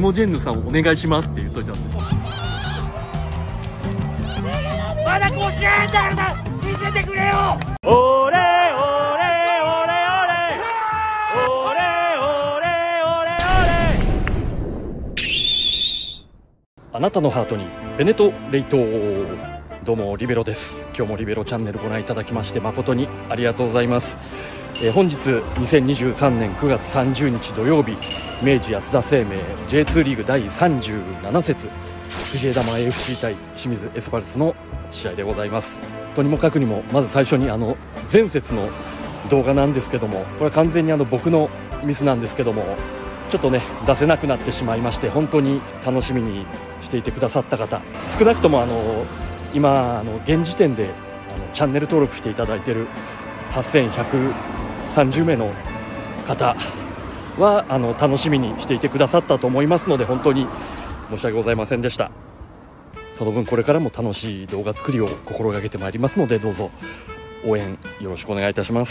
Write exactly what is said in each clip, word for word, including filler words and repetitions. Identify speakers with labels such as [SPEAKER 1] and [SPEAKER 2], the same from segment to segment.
[SPEAKER 1] モジェンヌさんお願いしますって言っといたんで。
[SPEAKER 2] まだ甲子園だよな、見せてくれよ。
[SPEAKER 3] オレオレオレオレオレオレオレオレ。
[SPEAKER 1] あなたのハートにベネトレイト。どうもリベロです。今日もリベロチャンネルご覧いただきまして誠にありがとうございます。えー、本日にせんにじゅうさんねんくがつさんじゅうにち土曜日、明治安田生命 ジェイツー リーグだいさんじゅうなな節、藤枝マン エフシー 対清水エスパルスの試合でございます。とにもかくにもまず最初にあの前節の動画なんですけども、これは完全にあの僕のミスなんですけども、ちょっとね出せなくなってしまいまして、本当に楽しみにしていてくださった方、少なくともあの今あの現時点であのチャンネル登録していただいているはっせんひゃくさんじゅうめいの方はあの楽しみにしていてくださったと思いますので、本当に申し訳ございませんでした。その分これからも楽しい動画作りを心がけてまいりますので、どうぞ応援よろしくお願いいたします。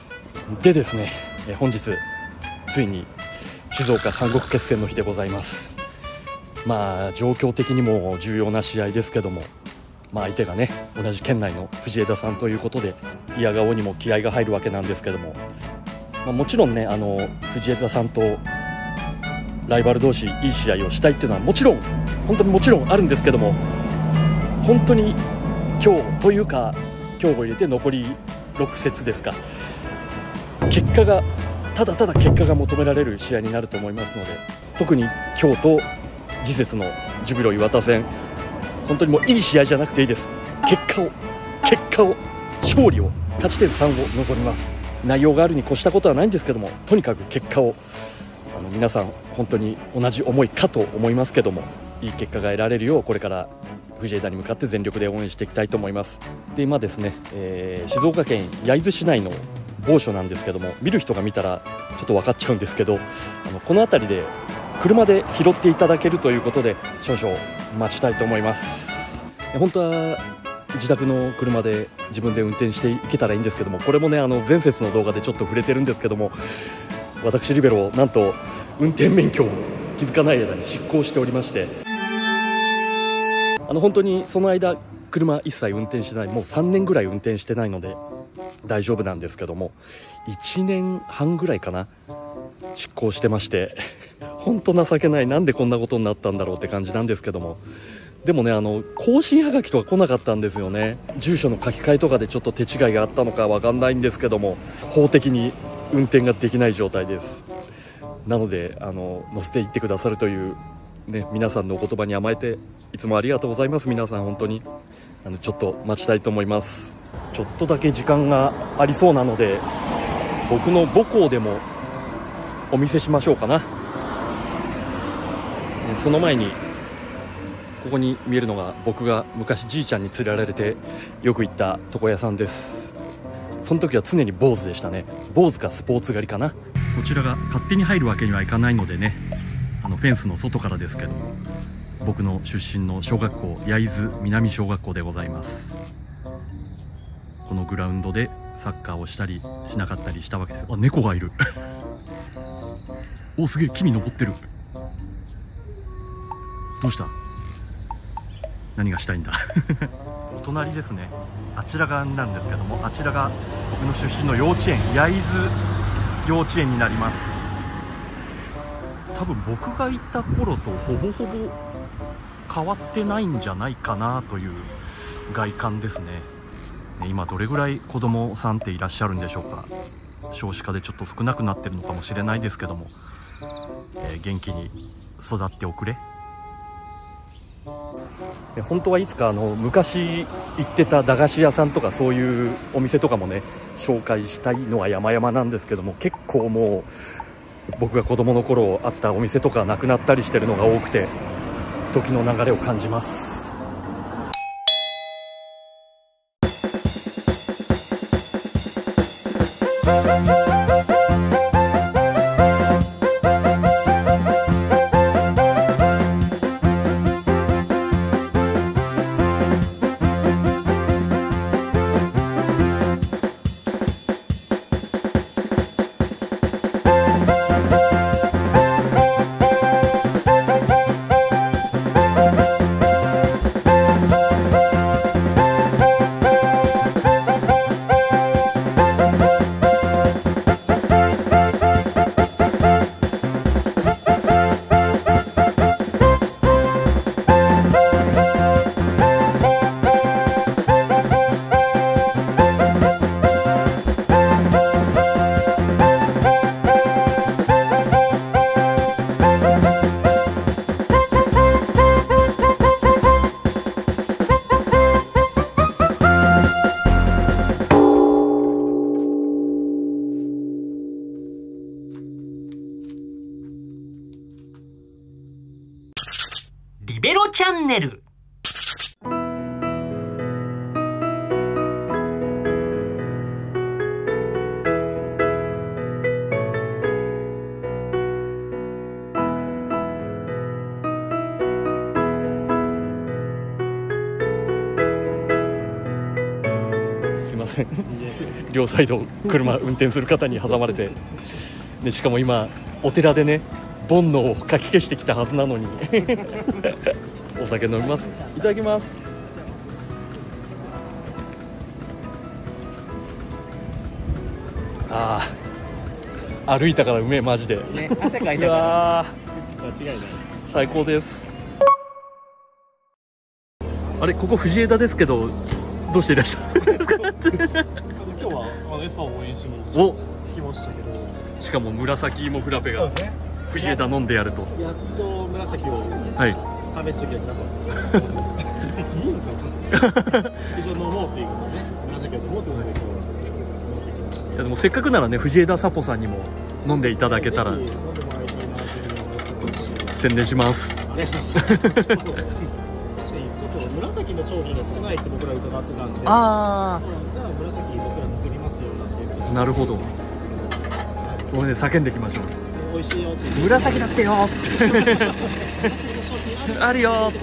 [SPEAKER 1] でですね、え本日ついに静岡三国決戦の日でございます。まあ状況的にも重要な試合ですけども、まあ相手がね同じ県内の藤枝さんということで、いやがおにも気合が入るわけなんですけども、まあ、もちろんねあの藤枝さんとライバル同士いい試合をしたいっていうのはもちろん本当にもちろんあるんですけども、本当に今日というか今日を入れて残りろく節ですか、結果がただただ結果が求められる試合になると思いますので、特に今日と次節のジュビロ磐田戦、本当にもういい試合じゃなくていいです。結果を結果を勝利を勝ち点さんを望みます。内容があるに越したことはないんですけども、とにかく結果を、あの皆さん本当に同じ思いかと思いますけども、いい結果が得られるようこれから藤枝に向かって全力で応援していきたいと思います。で今ですね、えー、静岡県焼津市内の某所なんですけども、見る人が見たらちょっと分かっちゃうんですけど、あのこの辺りで車で拾っていただけるということで少々待ちたいと思います。本当は自宅の車で自分で運転していけたらいいんですけども、これもねあの前節の動画でちょっと触れてるんですけども、私リベロなんと運転免許を気づかない間に失効しておりまして、あの本当にその間車一切運転してない、もうさんねんぐらい運転してないので大丈夫なんですけども、いちねんはんぐらいかな失効してまして本当情けない、なんでこんなことになったんだろうって感じなんですけども、でもねあの更新はがきとか来なかったんですよね。住所の書き換えとかでちょっと手違いがあったのかわかんないんですけども、法的に運転ができない状態です。なのであの乗せていってくださるというね、皆さんのお言葉に甘えていつもありがとうございます。皆さん本当にあのちょっと待ちたいと思います。ちょっとだけ時間がありそうなので、僕の母校でもお見せしましょうかな。その前にここに見えるのが僕が昔じいちゃんに連れられてよく行った床屋さんです。その時は常に坊主でしたね。坊主かスポーツ狩りかな。こちらが勝手に入るわけにはいかないのでね、あのフェンスの外からですけど、僕の出身の小学校焼津南小学校でございます。このグラウンドでサッカーをしたりしなかったりしたわけです。あ、猫がいるお、すげえ木に登ってる。どうした、何がしたいんだお隣ですね、あちら側になるんですけども、あちらが僕の出身の幼稚園、焼津幼稚園になります。多分僕が行った頃とほぼほぼ変わってないんじゃないかなという外観ですね。今どれぐらい子供さんっていらっしゃるんでしょうか。少子化でちょっと少なくなってるのかもしれないですけども、えー、元気に育っておくれ。本当はいつかあの昔行ってた駄菓子屋さんとかそういうお店とかもね紹介したいのは山々なんですけども、結構もう僕が子供の頃あったお店とかなくなったりしてるのが多くて、時の流れを感じます。
[SPEAKER 3] ベロチャンネル。
[SPEAKER 1] すいません両サイド車運転する方に挟まれて、でしかも今お寺でね煩悩をかき消してきたはずなのにお酒飲みます。いただきます。ああ歩いたからうめえマジで、
[SPEAKER 4] ね、汗かい
[SPEAKER 1] い
[SPEAKER 4] たから
[SPEAKER 1] や
[SPEAKER 4] 間違いない。
[SPEAKER 1] 最高です。あれここ藤枝ですけどどうしていらっしゃるんですか
[SPEAKER 5] 今日はあのエスパーを応援しに
[SPEAKER 1] お
[SPEAKER 5] 来ましたけど、
[SPEAKER 1] しかも紫芋フラペが
[SPEAKER 5] そうですね。
[SPEAKER 1] 藤枝飲んでやると。
[SPEAKER 5] やっと紫を
[SPEAKER 1] はい
[SPEAKER 5] 試す時だなと。いいのかと。一応飲もうっていうことでね、紫を飲もうってことで今日は持ってきました。
[SPEAKER 1] いやでもせっかくならね藤枝サポさんにも飲んでいただけたら
[SPEAKER 5] ぜひ飲んでもらいたいなというふうに思ってますし、
[SPEAKER 1] 宣伝します。
[SPEAKER 5] ありがとうございます。確かにちょっと紫の商品が少ないって僕ら伺ってたんで、
[SPEAKER 1] あ
[SPEAKER 5] じゃあ紫僕ら作りますよなんていうこと
[SPEAKER 1] あなるほど。その辺で叫んでいきましょう。
[SPEAKER 5] 美味しいよっていう
[SPEAKER 1] 紫だってよあるよ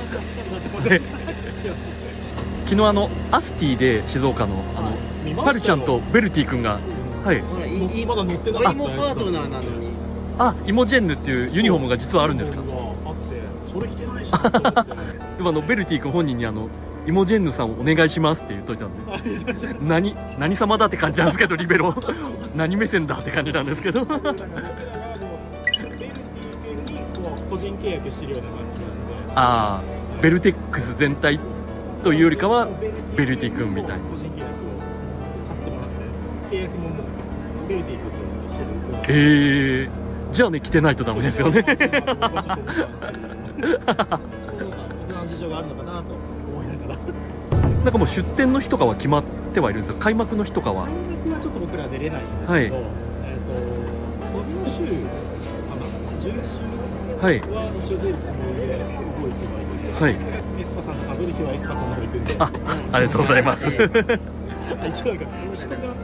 [SPEAKER 1] 昨日あのアスティで静岡のあの
[SPEAKER 5] 見ましたよ
[SPEAKER 1] パルちゃんとベルティ君がはい
[SPEAKER 4] ほらいい
[SPEAKER 5] まだ乗ってなかったやつ
[SPEAKER 4] もパートナーなのに。
[SPEAKER 1] あイモジェンヌっていうユニフォームが実はあるんですか。
[SPEAKER 5] あってそれ着てないじゃんと思って
[SPEAKER 1] でもあのベルティ君本人にあのイモジェンヌさんお願いしますって言っといたんで何何様だって感じなんですけどリベロ何目線だって感じなんですけど
[SPEAKER 5] だから僕らはもうベルティ君にこう個人契約してるような感じなんで、
[SPEAKER 1] ああベルテックス全体というよりかはベルティ君みたいな。
[SPEAKER 5] 個人契約をさせてもらって契約ももうベルティ君としてる。
[SPEAKER 1] ええー、じゃあね着てないとダメですよね
[SPEAKER 5] そうなんだ僕はちょっと思ったんですけど、そうなんだ僕の事情があるのかなと思いながら。
[SPEAKER 1] なんかもう出店の日とかは決まってはいるんですよ。開幕の日とかは。
[SPEAKER 5] 開幕はちょっと僕ら出れないんですけど、
[SPEAKER 1] はい
[SPEAKER 5] えっ、とその週かな、じゅう週
[SPEAKER 1] はい
[SPEAKER 5] は一応出るつもりで動いてはいるんで、
[SPEAKER 1] はい
[SPEAKER 5] エスパさんが食べる日はエスパさんの方行くんで、
[SPEAKER 1] あありがとうございます
[SPEAKER 5] あ一応なんか人が人がそうなんですよね。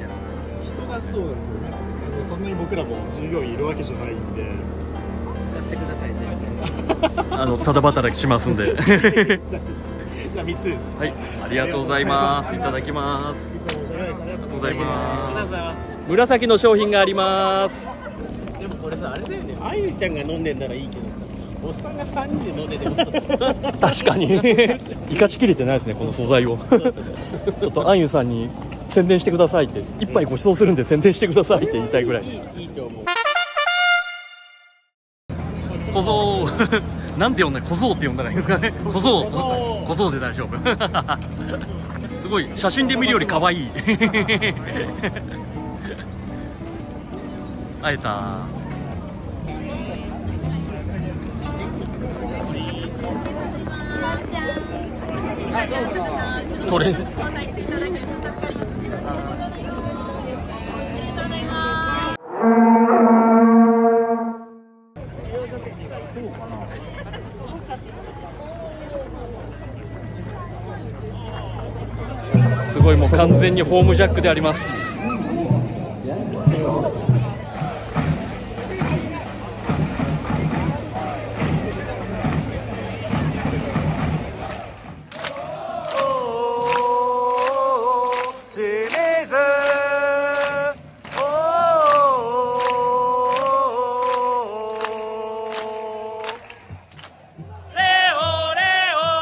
[SPEAKER 5] あのそんなに僕らも従業員いるわけじゃないんで、
[SPEAKER 4] 使ってくださいね。
[SPEAKER 1] あのただ働きしますんで
[SPEAKER 5] じゃあみっつです。
[SPEAKER 1] はいありがとうございますいただきます。
[SPEAKER 5] いつもお世話です。ありがとう
[SPEAKER 1] ございます
[SPEAKER 5] ありがとうございます。
[SPEAKER 1] 紫の商品があります。
[SPEAKER 4] でもこれさあれだよね。あゆちゃんが飲んでんならいいけどさ、おっさんがさんにんで飲んでてもさ
[SPEAKER 1] 確かに生かしきれてないですねこの素材を
[SPEAKER 4] そうそうそう
[SPEAKER 1] ちょっとあんゆさんに宣伝してくださいって一杯ご馳走するんで宣伝してくださいって言いたいぐらい。
[SPEAKER 4] いいいいと思う。
[SPEAKER 1] 小僧なんて呼んだら小僧って呼んだらいいんですかね。小僧小僧で大丈夫すごい写真で見るより可愛い会えた。トレすごいもう完全にホームジャックであります。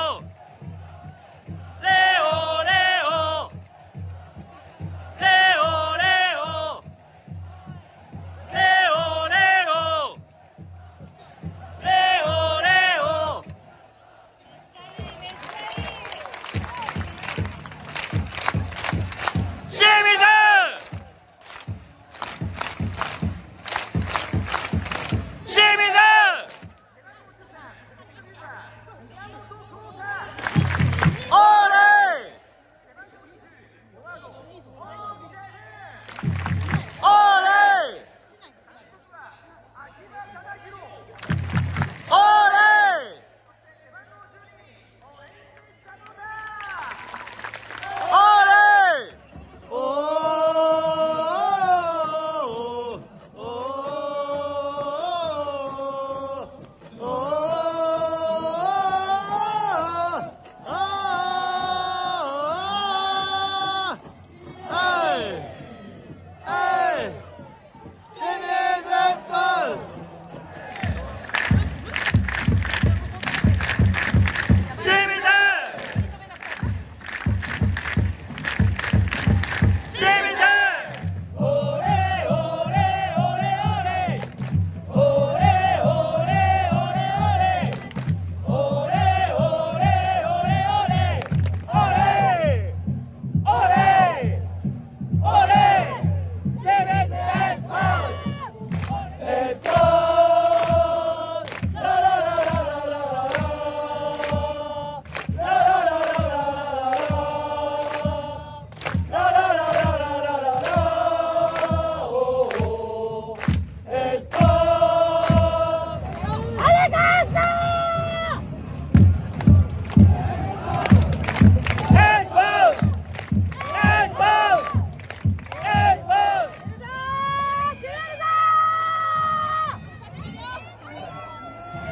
[SPEAKER 3] レオ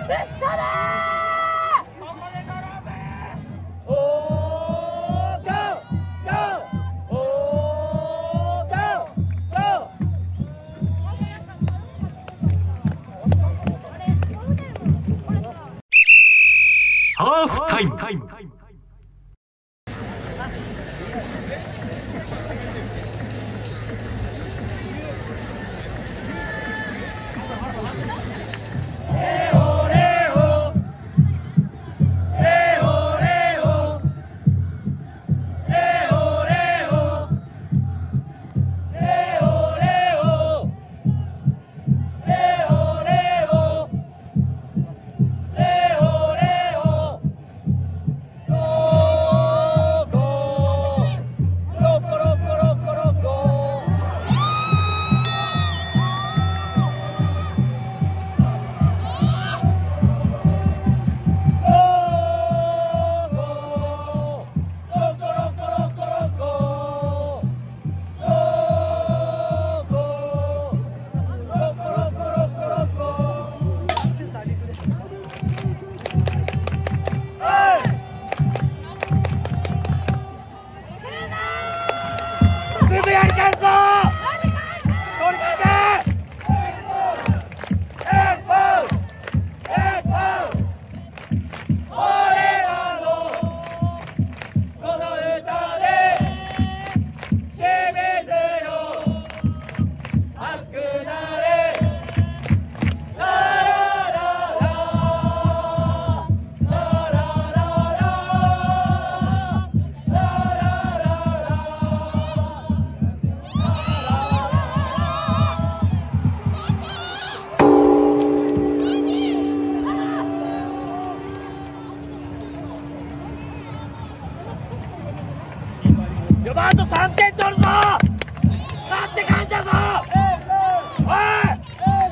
[SPEAKER 1] ハーフタイム。
[SPEAKER 2] よばあとさんてん取るぞ。勝って勝んだぞ。おい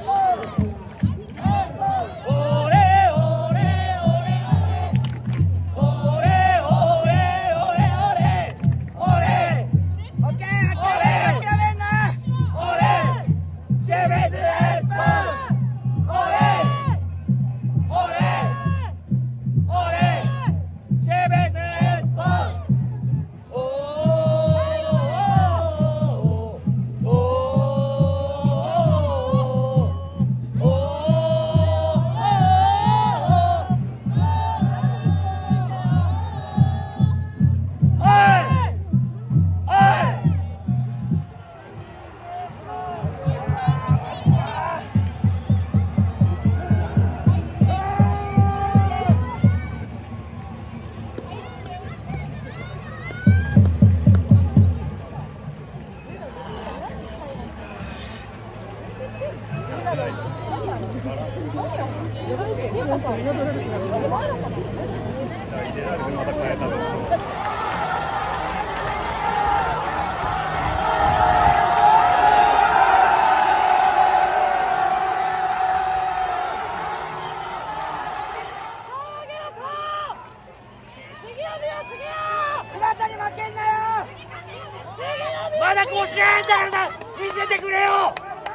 [SPEAKER 2] まだ甲子園だから見せてくれよ。おい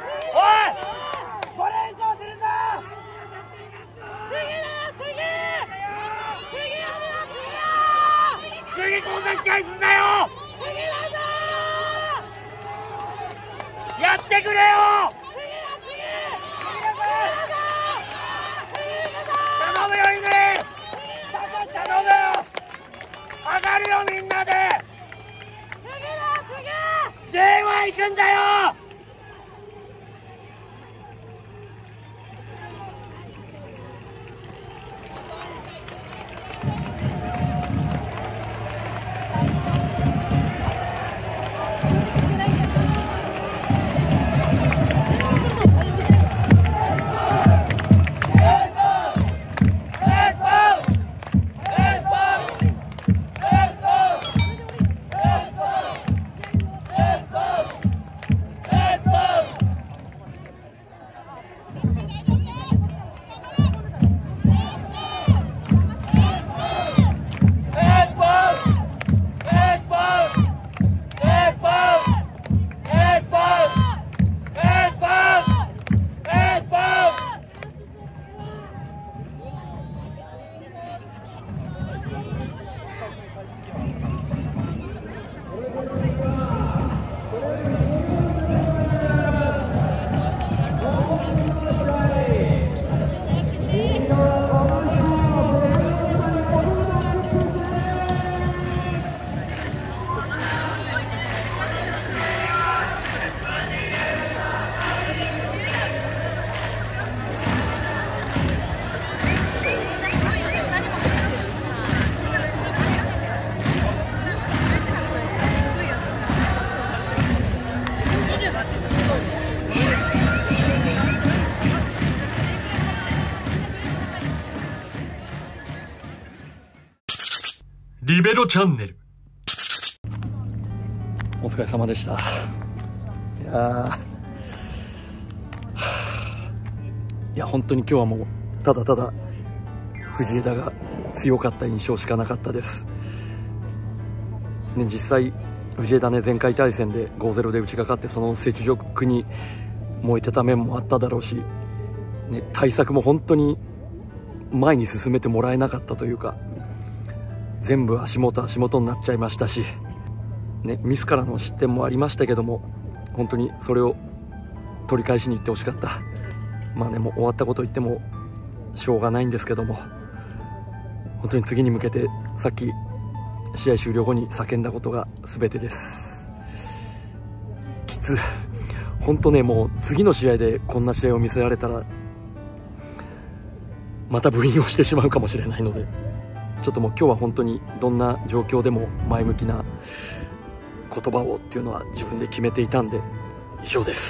[SPEAKER 2] ご連勝するぞ。次こんな試合すんなよ。やってくれよ。頼むよ犬、頼むよ。上がるよみんなで。ジェーワン 行くんだよ。
[SPEAKER 1] リベロチャンネル。お疲れ様でした。いやーいや本当に今日はもうただただ藤枝が強かった印象しかなかったです、ね、実際藤枝ね、前回対戦で ごたいゼロ で打ちがかってその雪辱に燃えてた面もあっただろうし、ね、対策も本当に前に進めてもらえなかったというか、全部足元足元になっちゃいましたし、ね、ミスからの失点もありましたけども、本当にそれを取り返しに行ってほしかった。まあね、もう終わったこと言ってもしょうがないんですけども、本当に次に向けてさっき試合終了後に叫んだことが全てです。きつ本当ね、もう次の試合でこんな試合を見せられたらまた部員をしてしまうかもしれないので、ちょっともう今日は本当にどんな状況でも前向きな言葉をっていうのは自分で決めていたんで、以上です。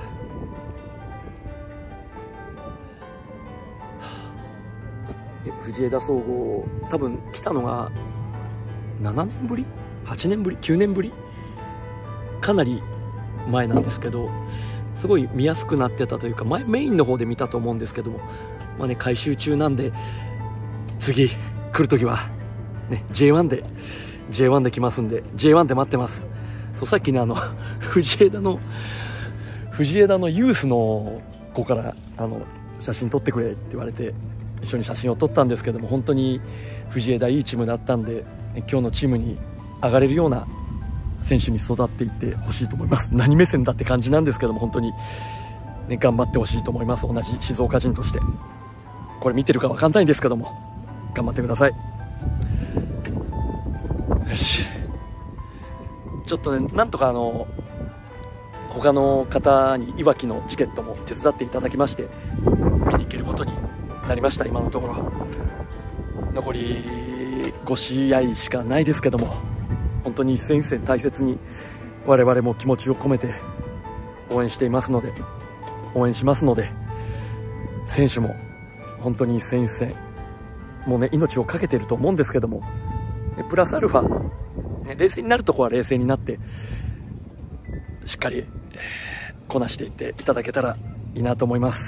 [SPEAKER 1] 藤枝総合多分来たのがななねんぶりはちねんぶりきゅうねんぶりかなり前なんですけど、すごい見やすくなってたというか、前メインの方で見たと思うんですけども、まあね、改修中なんで次来る時はね ジェイワン で ジェイワン で来ますんで ジェイワン で待ってます。そうさっきね、あの藤枝の藤枝のユースの子からあの写真撮ってくれって言われて一緒に写真を撮ったんですけども、本当に藤枝いいチームだったんで、今日のチームに上がれるような選手に育っていってほしいと思います。何目線だって感じなんですけども、本当に、ね、頑張ってほしいと思います。同じ静岡人としてこれ見てるか分かんないんですけども、頑張ってください。よし、ちょっとね、なんとかあの他の方にいわきのチケットも手伝っていただきまして見に行けることになりました。今のところ残りご試合しかないですけども、本当に一戦一戦大切に我々も気持ちを込めて応援していますので応援しますので、選手も本当に一戦一戦もうね命を懸けてると思うんですけども、プラスアルファ、ね、冷静になるところは冷静になってしっかりこなしていっていただけたらいいなと思います。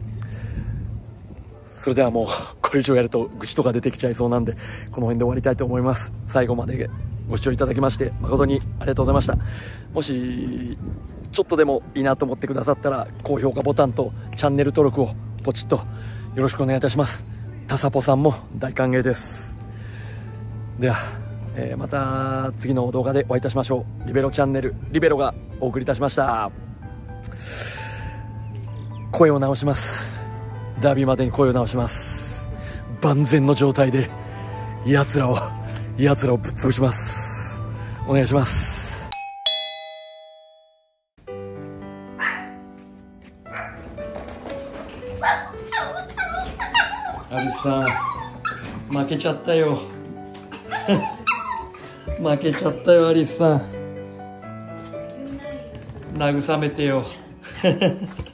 [SPEAKER 1] それではもうこれ以上やると愚痴とか出てきちゃいそうなんで、この辺で終わりたいと思います。最後までご視聴いただきまして誠にありがとうございました。もしちょっとでもいいなと思ってくださったら高評価ボタンとチャンネル登録をポチッとよろしくお願いいたします。タサポさんも大歓迎です。では、えー、また次の動画でお会いいたしましょう。リベロチャンネルリベロがお送りいたしました。声を直します。ダービーまでに声を直します。万全の状態で奴らを奴らをぶっ潰します。お願いします。アリスさん負けちゃったよ負けちゃったよアリスさん、慰めてよ